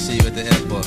see you at the airport.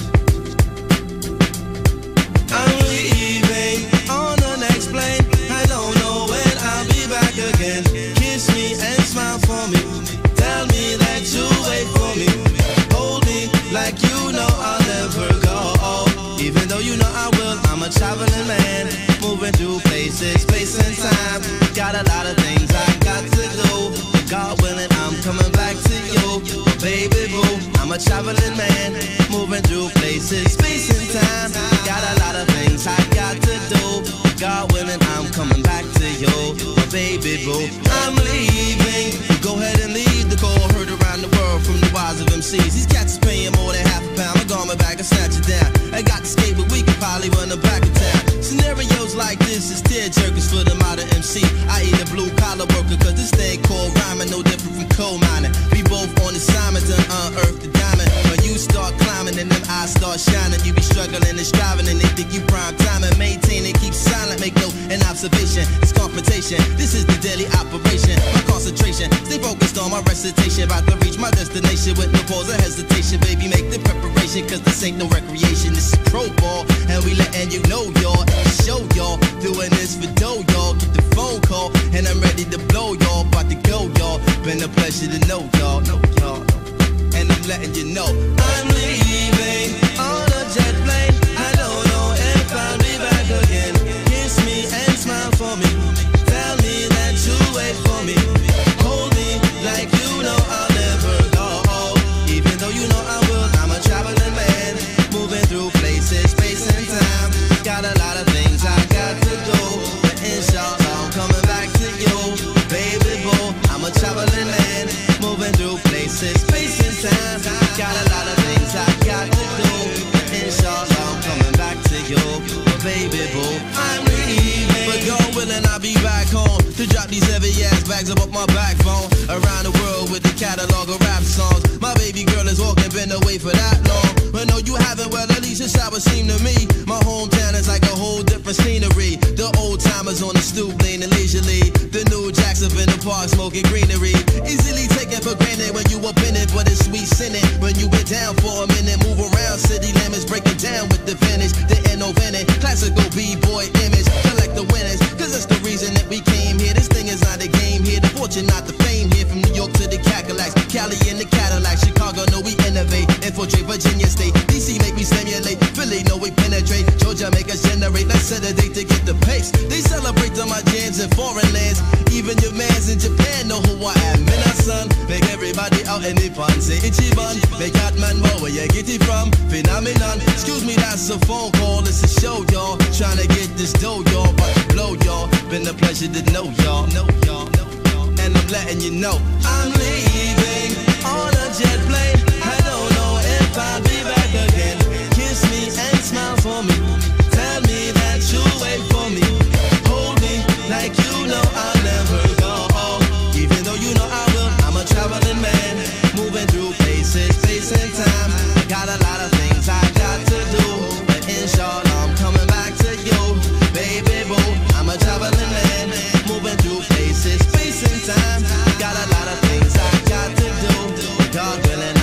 I'm leaving on the next plane. I don't know when I'll be back again. Kiss me and smile for me. Tell me that you'll wait for me. Hold me like you know I'll never go. Even though you know I will, I'm a traveling man, moving through places, space and time. Got a lot of things I got to do. God willing, I'm coming back to you, baby boo. I'm a traveling man, moving through places, space and time. Got a lot of things I got to do. God willing, I'm coming back to you, baby boo. I'm leaving. Go ahead and leave the call. Heard around the world from the wise of MCs. These cats is paying more than half a pound. I got my bag and snatch it down. I got the skate, but we can probably run them back in town. Scenarios like this is tear jerkers for the modern MC. I eat a blue collar worker, cause this thing called rhyming, no different from coal mining. We both on assignment to unearth the diamond. When you start climbing and them eyes start shining, you be struggling and striving and they think you prime time and maintain and keep silent. Make note and observation. It's confrontation. This is the daily operation. My concentration. Stay focused on my recitation. About to reach my destination with no pause or hesitation. Baby, make the preparation, cause this ain't no recreation. This is pro ball. And we letting you know, y'all. Show y'all. Doing this for dough, y'all. Get the phone call. And I'm ready to blow, y'all. About to go, y'all. Been a pleasure to know, y'all. Know y'all. And I'm letting you know I'm leaving on a jet plane. I don't know if I'll be back again. Kiss me and smile for me. Tell me that you'll wait for me. Hold me like you know I'll never go. Even though you know I will, I'm a traveling man, moving through places, space and time. Got a lot of things I got to do, but inshallah I'm coming back to you, baby boo. I'm a traveling man, moving through places, space and time. Got a lot of things I got to do, but inshallah I'm coming back to you, baby boo. I'm leaving, but God willing I'll be back home to drop these heavy ass bags up my backbone. Around the world with the catalog of rap songs. My baby girl is walking, been away for that long. But no, you haven't, well at least it's how it seemed to me. My hometown is like a whole different scenery. The old timers on the stoop leaning leisurely. The new jacks up in the park smoking greenery. Easily taken for granted when you up in it, but it's sweet sinning when you been down for a minute. Move around city limits, breaking down with the finish. The innovative, classical b-boy image. Collect the winners, cause that's the reason that we came here. This thing is not a game here. The fortune, not the fame here. From New York to the Cadillacs, Cali in the Cadillac, Chicago, know we innovate. Infiltrate Virginia State, DC make me stimulate. Philly, know we penetrate. Georgia make us generate. Let's set a date to get the pace. They celebrate on my jams in foreign lands. Even your mans in Japan know who I am. Son, make everybody out in the fun. Say Ichiban, make that man more where you get it from. Phenomenon, excuse me, that's a phone call. It's a show, y'all. Trying to get this dough, y'all. About to blow, y'all. Been a pleasure to know y'all. Know y'all. And I'm letting you know I'm leaving on a jet plane. I don't know if I'll be back again. Kiss me and smile for me. Tell me that you'll wait for me. Hold me like you know I'll never go. Even though you know I will, I'm a traveling man, moving through places, space and time. Got a lot of things I got to do, but inshallah I'm coming back to you, baby boo. I'm a traveling man, moving through places, space and time. Got a lot of things I got to do, but God willing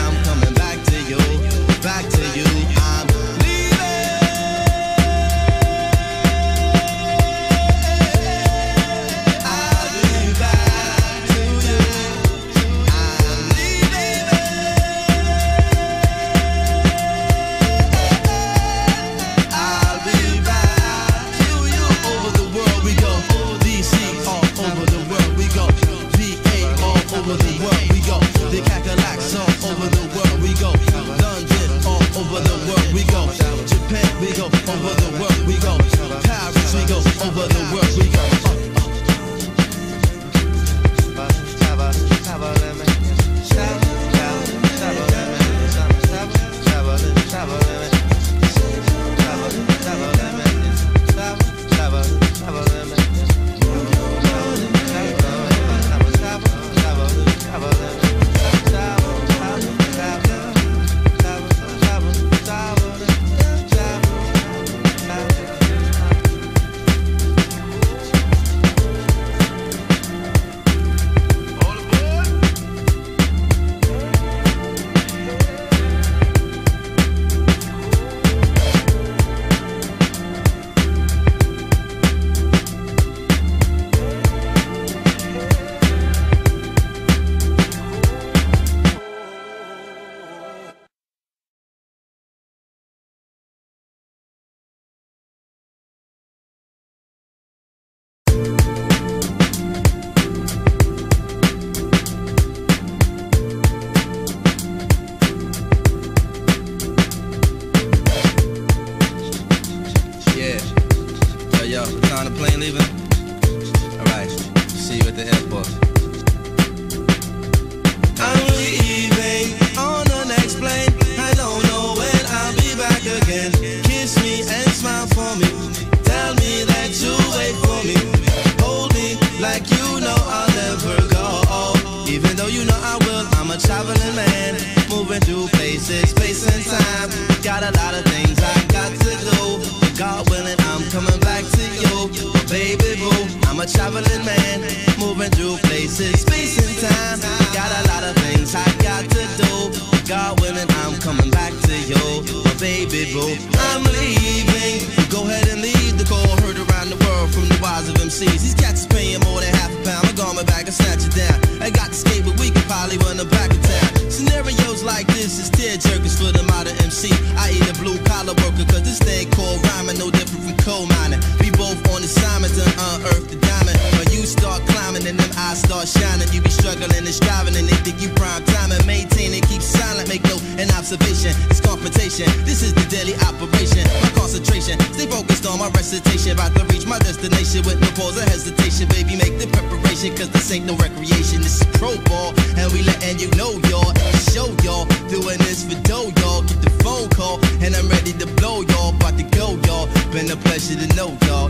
on the plane leaving? Alright, see you at the airport. I'm leaving on the next plane. I don't know when I'll be back again. Kiss me and smile for me. Tell me that you wait for me. Hold me like you know I'll never go. Even though you know I will, I'm a traveling man, moving through places, space and time. Got a lot of things I got to do, but God willing, I'm coming back to you, baby boo. I'm a traveling man, moving through places, space and time. Got a lot of things I got to do, but God willing, I'm coming back to you, baby boo. I'm leaving, go ahead and leave the call. Heard around the world from the wise of MCs. These cats is paying more than half a pound. I got my bag and snatch it down. I got to skate, but we could probably run the back of town. Scenarios like this is tear jerkers for the modern MC. I eat a blue collar worker, cause this thing called rhyming, no different from coal mining. We both on assignment to unearth the diamond. When you start climbing and then I start shining, you be struggling and striving and they think you prime time and maintain and keep silent. Make note and observation. It's confrontation. This is the daily operation. My concentration. Stay focused on my recitation. About to reach my destination with no pause or hesitation. Baby, make the preparation, cause this ain't no recreation. This is pro ball, and we letting you know, y'all. Show y'all, doing this for dough, y'all. Get the phone call, and I'm ready to blow, y'all. About to go, y'all. Been a pleasure to know, y'all.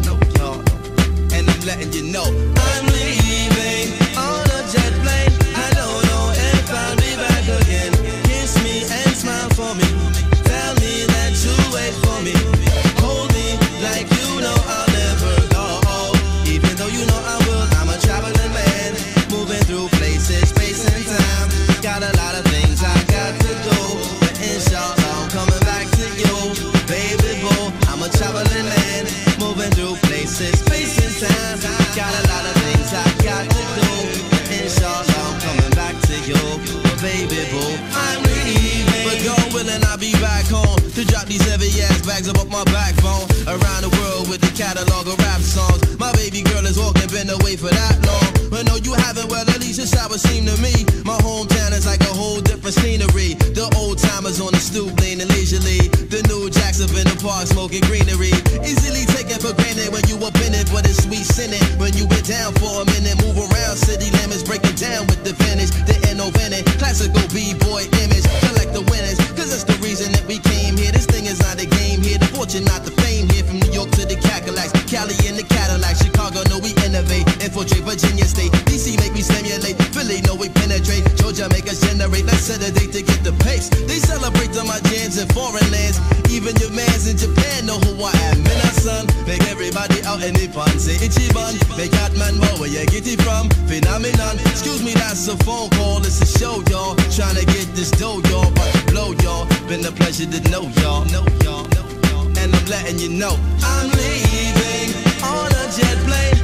And I'm letting you know I'm leaving on a jet plane. I don't know if I'll be back again. Kiss me and smile for me. Tell me that you wait for me. Hold me like you know I'll never go. Even though you know I will, I'm a traveling man, moving through places, space and time. Got a lot of things I got to do, but inshallah I'm coming back to you, baby boo. I'm a traveling man, moving through places, space and time. Got a lot of things I got to do, but inshallah I'm coming back to you, baby boo. I'm leaving, but God willing I'll be back home to drop these heavy ass bags up my backbone. Around the world with the catalog of rap songs. My baby girl is walking, been away for that long. But no, you haven't, well at least it's how it seemed to me. My hometown is like a whole different scenery. The old timers on the stoop leaning leisurely. The new jacks up in the park smoking greenery. Easily taken for granted when you up in it, but it's sweet sinning when you get down for a minute. Move around city limits, breaking down with the finish. The innovative, classical b-boy image. Collect the winners, cause that's the reason that we came here. This thing is not a game here. The fortune, not the fame here. From New York to the Cadillacs, Cali in the Cadillac, Chicago, no we innovate. Infiltrate Virginia State, DC make me stimulate. Philly, no we penetrate. Georgia make us generate. Let's set a date to get the pace. They celebrate on my jams in foreign lands. Even your mans in Japan know who I am. Son, make everybody out in the pun. Say Ichiban, make that man more where you get it from. Phenomenon, excuse me, that's a phone call. It's a show, y'all. Trying to get this dough, y'all. About to blow, y'all. Been a pleasure to know, y'all. And I'm letting you know I'm leaving on a jet plane.